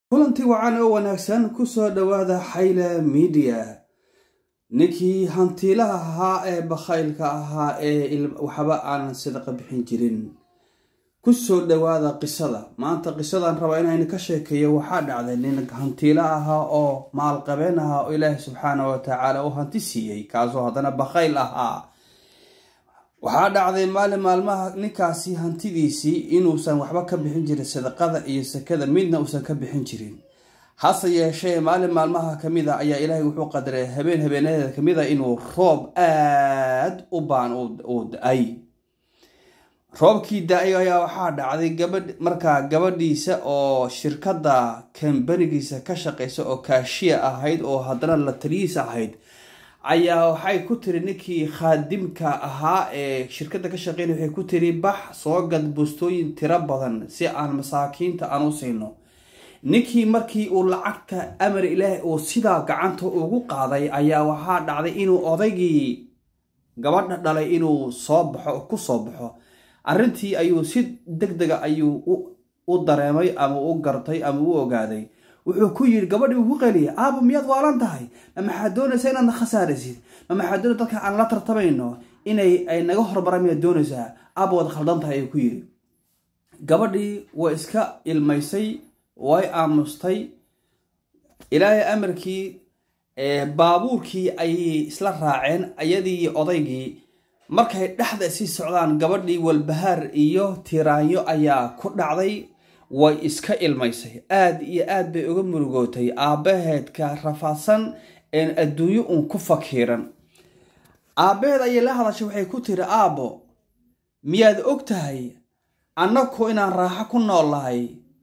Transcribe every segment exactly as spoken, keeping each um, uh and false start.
kulanti wacan oo wanaagsan ku soo dhawaada Xayla Media ninkii hantilaha ahaa ee bakhaylka ahaa ee waxba aan sadaqa bixin jirin ku soo dhawaada qisada maanta qisadan raba inaan ka sheekeeyo waxa dhacday nin hantilaha ahaa oo maal qabeen ahaa oo Ilaahay subxaanahu wa ta'ala uu hanti siiyay kaasoo hadana bakhayl ahaa waxa dhacday maalin maalmaha ninkaasi hantidiisii inuusan waxba ka bixin jirin sadaqada iyo sakada midna uusan ka bixin jirin hase yeeshee maalin maalmaha kamida ayaa Ilaahay wuxuu qadaray habeen habeenada kamida inuu roob aad u baan u daay roobkii daay ayaa waxa dhacday gabadh marka gabadhiisa oo shirkada company-giisa ka shaqeysa oo kaashiya ahayd oo hadana la taliis ahayd ayaa waxay ku tiri ninkii khaadimka ahaa ee shirkada ka shaqeynay waxay ku tiri bax soo gad bustooyin tira badan si aan masaakiinta aan u siino ninkii markii uu lacagta amar Ilaahay oo sida gacanta ugu qaaday ayaa waxa dhacday inuu odaygii gabadha dhalay inuu soo baxo ku soo baxo arintii ayuu si degdeg ah ayuu u dareemay ama u gartay ama u ogaaday wuxuu ku yiri gabadhii ugu qaliya aabo miyad waalan tahay ama maxaa doonaysaa inaad khasaaraysid ama maxaa doonaysaa dadka aan la tartamayno inay ay naga hormaraan miyad doonaysaa aabo wad khaldan tahay ku yiri gabadhii way iska ilmaysay way aamustay Ilaahay amarkii ee baabuurkii ay isla raaceen ayadii odaygii markay dhaxda si socdaan gabadhii walbahaar iyo tiraanyo ayaa ku dhacday way iska ilmaysay aad iyo aad bay uga murugootay aabaheedka rafaadsan in adduunyo uu ku fakiran aabaheed ay la hadashay waxay ku tiri aabo miyaad ogtahay annako inaan raaxo ku noolahay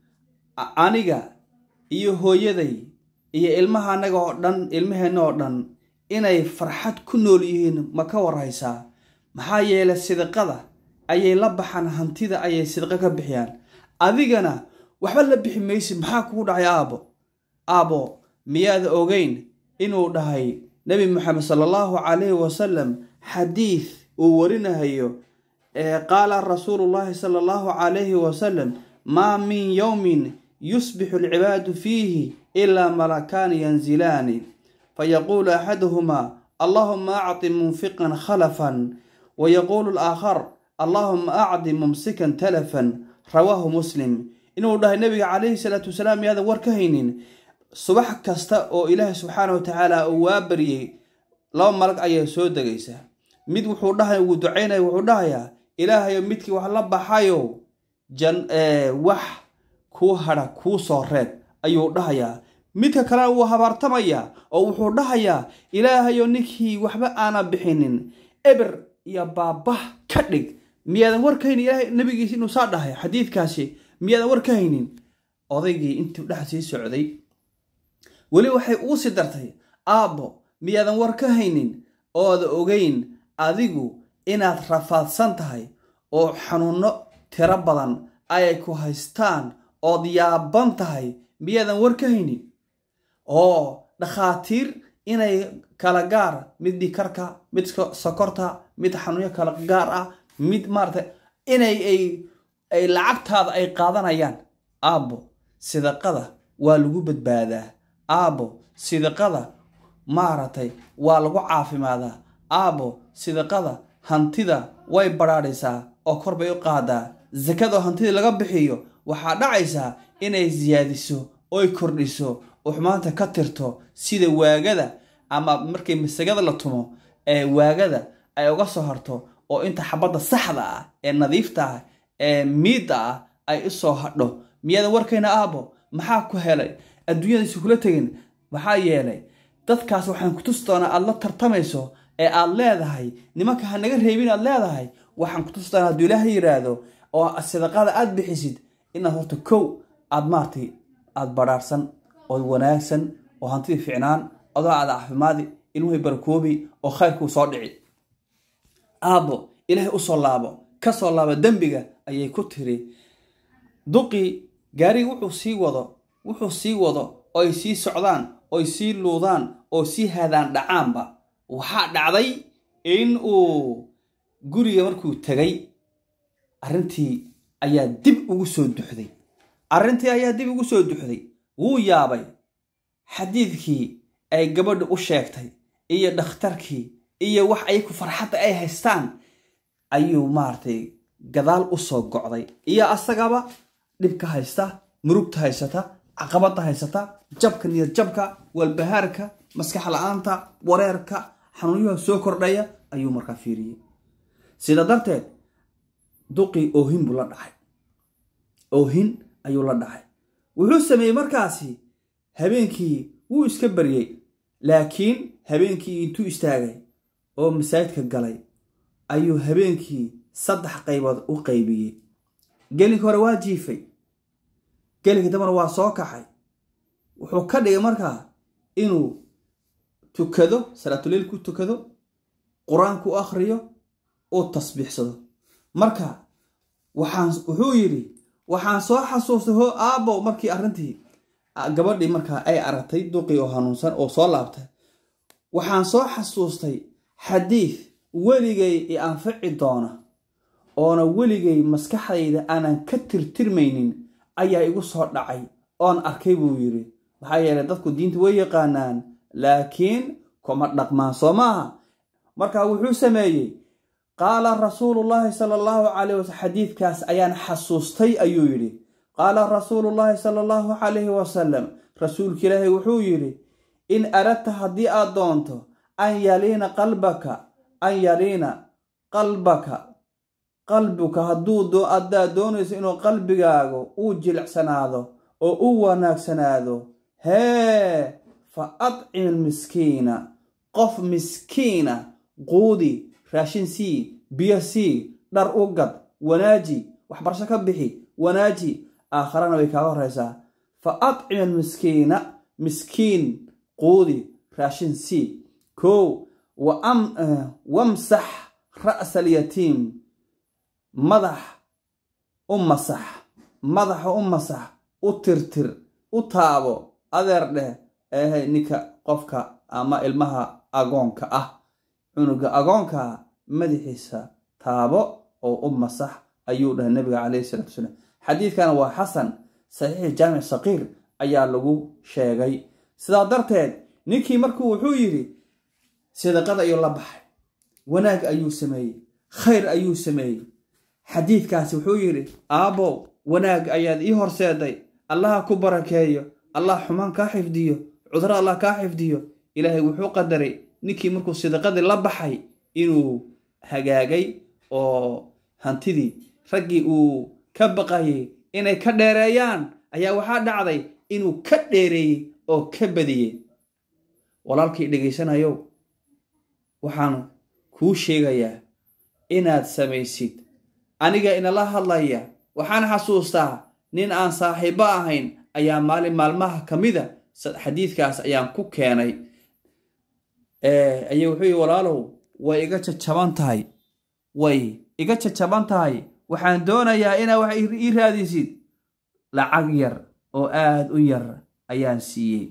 aniga iyo hooyaday iyo ilmaha anaga oo dhan ilmaheena oo dhan inay farxad ku nool yihiin ma ka waraysaa maxaa yeelay sidqada ayay la baxan hantida ayay sidqa ka bixiyaan adigana waxba la bixi maysid maxaa kugu dhacay aabo aabo miyaad ogeyn inuu dhahay nabi Muhammad sallallahu alayhi wa sallam hadith uu warinayo ee qaala rasuulullah sallallahu alayhi wa sallam ma min yawmin yusbihu al-ibadu fihi illa malakan yanzilani fayaqulu ahaduhuma allahumma a'ti munfiqan khalafan wa yaqulu al-akhar allahumma a'ti mumsikan talafan rawahu muslim inuu dhahay nabiga calayhi salaatu wasalaam yaada war ka haynin subax kasta oo Ilaahay subxaanahu wa ta'ala uu waabariyay laba malag ayaa soo dagaysa mid wuxuu dhahay uu duceynay wuxuu dhahayaa Ilaahay midkii wax la baxayo jan ee wax ku hara ku soo reeb ayuu dhahayaa midka kale uu habartamaya oo wuxuu dhahayaa Ilaahay ninkii waxba aana bixinin eber iyo baabah ka dhig miyaadan warkayn Ilaahay nabigiisa inuu saa dhahay xadiidkaasi miyaadan warkaynin odaygii intii dhax sii socday wali waxay uu si dartay aabo miyaadan warkaynin oo ogeyn adigu inaad rafaadsan tahay oo xanuuno tira badan ay ku haystaan oo diyaaban tahay miyaadan warkaynin oo dhakhaatiir inay kala gaar mid dhikarka mid sokorta mid xanuunyo kala gaar ah mid maarta inay ay ay lacagtaada ay qaadanayaan aabo sidaqada waa lagu badbaadaa aabo sidaqada maaratay waa lagu caafimaadaa aabo sidaqada hantida way baraadaysaa oo kor bay u qaadaa zakada hantida laga bixiyo waxa dhacaysa inay ziyaadiso oo kordhiso oo xumaanta ka tirto sida waagada ama markay masagada la tumo ee waagada ay uga soo harto oo inta xabada saxda ah ee nadiifta ah ee miida ah ay u soo hadho miyada warkayna aabo maxaa ku helay adduunyada si kula tagin waxa yeelay dadkaas waxaan ku tustoona aad la tartamayso ee aad leedahay nimanka ha naga reebin aad leedahay waxaan ku tustoona haduu Ilaahay yiraahdo oo sadaqada aad bixisid inaad horta kow aad maartay aad baraarsan oo wanaagsan oo hantida fiicnaan oo aad caafimaadi inuu barkoobi oo khayrku soo dhici aabo Ilaahay u soo laabo ka soo laabo dambiga ayay ku tiri duqi gaari wuxuu sii wado wuxuu sii wado oo ay sii socdaan oo ay sii luudaan oo sii haadaan dhacaanba waxa dhacday in uu guriga markuu tagay arintii ayaa dib ugu soo duxday arrintii ayaa dib ugu soo duxday wuu yaabay xadiidkii ay gabadhu u sheegtay iyo dhakhtarkii iyo wax ay ku farxadda ay haystaan ayuu maartay gadaal u soo gocday iyo asagaba dhibka haysta murugta haysata caqabada haysata jabka niyad jabka walbahaarka maskax la'aanta wareerka xanuunyaha soo kordhaya ayuu markaa fiiriyay sida darteed duqi oohin buu la dhacay oohin ayuu la dhacay wuxuu sameeyay markaasi habeenkii wuu iska bariyay laakiin habeenkii intuu istaagay oo masaajidka galay ayuu habeenkii saddex qaybood u qaybiyay gelinka hore waa jiifay gelinka dambana waa soo kaxay wuxuu ka dhigay markaa inuu tukado salaatuleil ku tukado quraan ku akhriyo oo tasbiixsado marka waxaan wuxuu yiri waxaan soo xasuustay hoo aabo markii arintii gabadhii markaa ay aragtay duqi oo hanuunsan oo soo laabtay waxaan soo xasuustay xadiis weligay i anfici doona oona weligay maskaxdayda aanan ka tirtirmaynin ayaa igu soo dhacay oon arkay buu yiri waxaa yeelay dadku diinta way yaqaanaan laakiin kuma dhaqmaan soo maaha markaa wuxuu sameeyey qaala rasuulullaahi sala allahu calayhi wasallam xadiidkaas ayaan xasuustay ayuu yidhi qaala rasuulullaahi sala allahu calayhi wasalam rasuulka ilaahay wuxuu yidhi in aradta haddii aad doonto an yaliina qalbaka an yaliina qalbaka qalbuka hadduu addaa doonayso inuu qalbigaagu uu jilicsanaado oo u wanaagsanaado hee fa adcim almiskiina qof miskiina quudi raashin sii biyo sii dhar u gad wanaaji waxbarasho ka bixi wanaaji aakharana way kaaga horeysaa fa adcim almiskiina miskiin quudi raashin sii kow wamsax ra'sa alyatiim madax u masax madaxa u masax u tirtir u taabo adeer dheh eehay ninka qofka ama ilmaha agoonka ah cunuga agoonka madaxiisa taabo oo u masax ayuu dhahay nabiga calayhi salaatu wasalaam xadiidkana waa xasan saxiix jaamic saqiir ayaa lagu sheegay sidaa darteed ninkii markuu wuxuu yidhi sadaqada ayuu la baxay wanaag ayuu sameeyey khayr ayuu sameeyey xadiidkaasi wuxuu yidhi aabbow wanaag ayaad ii horseeday allaha ku barakeeyo allah xumaan kaa xifdiyo cudurro allah kaa xifdiyo ilaahay wuxuu qadaray ninkii markuu sadaqadii la baxay inuu hagaagay oo hantidii raggii uu ka baqayay inay ka dheereeyaan ayaa waxaa dhacday inuu ka dheereeyey oo ka badiyey walaalkii dhegaysanayow waxaan kuu sheegayaa inaad samaysid aniga inala hadlaya waxaan xasuustaa nin aan saaxiibo ahayn ayaa maalin maalmaha ka mida xadiidkaas ayaan ku keenay ayuu wuxuu yidhi walaalow way iga jajaban tahay way iga jajaban tahay waxaan doonayaa inaa wax ii raadisid lacag yar oo aad u yar ayaan siiyey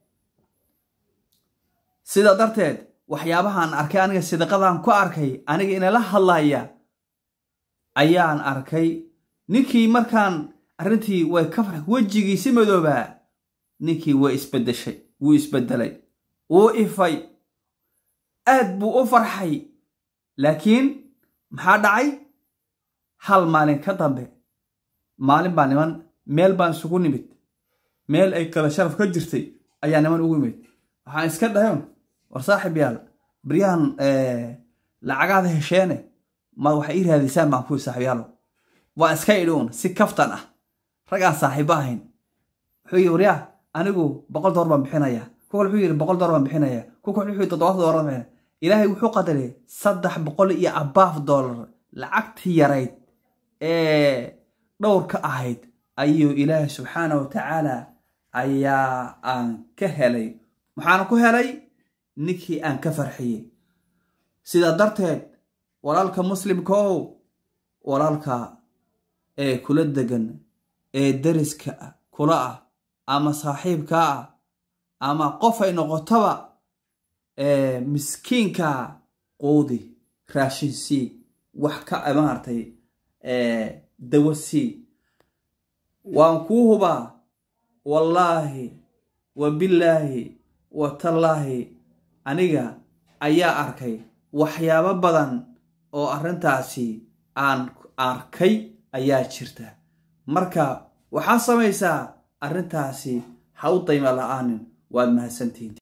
sida darteed waxyaabahaan arkay aniga sadaqadan ku arkay aniga inala hadlaya ayaan arkay ninkii markaan arrintii way ka farx wejigiisi madoobaa ninkii way isbedeshay wuu isbedelay wuu ifay aad buu u farxay laakiin maxaa dhacay hal maalin ka dambe maalin baa niman meel baan isugu nimid meel ay kala sharaf ka jirtay ayaa niman ugu yimid waxaan iska dhahayn war saaxiib yaal baryahan lacagaada hesheene ma waxay ii raadisaan baan kuwi saaxiibyaalo waa iska idhuun si kaftan ah ragaan saaxiibo ahayn wuxuu yidhi waryaa anigu boqol door baan bixinayaa kuwa wuxuu yidhi boqol door baan bixinayaa kuwa wuxuu yidhi toddobaatan door baan bixinayaa ilaahay wuxuu qadaray saddex boqol iyo abaaf doolar lacagtii yarayd ee dhowr ka ahayd ayuu ilaahay subxaana wa tacaala ayaa aan ka helay maxaan ku helay ninkii aan ka farxiyey sidaa darteed walaalka muslimka ow walaalka ee kula degan ee dariska kula ah ama saaxiibka ah ama qof ay noqotaba ee miskiinka quudi raashin sii wax ka maartay ee dawo sii waan kuu hubaa wallaahi wabillaahi watallaahi aniga ayaa arkay waxyaabo badan oo arrintaasi aan arkay ayaa jirta. marka waxaa samaysaa arrintaasi ha u dayma la'aanin. waad mahadsantihiin.